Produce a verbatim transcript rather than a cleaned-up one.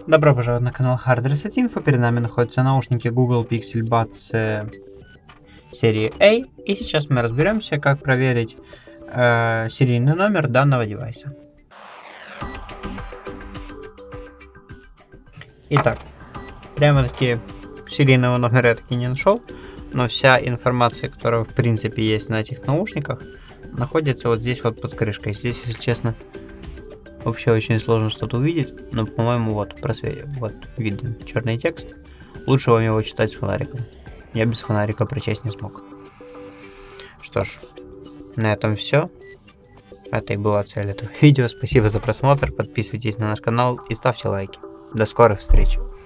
Добро пожаловать на канал Hard Reset Info. Перед нами находятся наушники Google Pixel Buds э, серии A. И сейчас мы разберемся, как проверить э, серийный номер данного девайса. Итак, прямо-таки серийного номера я таки не нашел, но вся информация, которая в принципе есть на этих наушниках, находится вот здесь вот под крышкой. Здесь, если честно, вообще очень сложно что-то увидеть, но, по-моему, вот просвет, вот виден черный текст. Лучше вам его читать с фонариком. Я без фонарика прочесть не смог. Что ж, на этом все. Это и была цель этого видео. Спасибо за просмотр. Подписывайтесь на наш канал и ставьте лайки. До скорых встреч.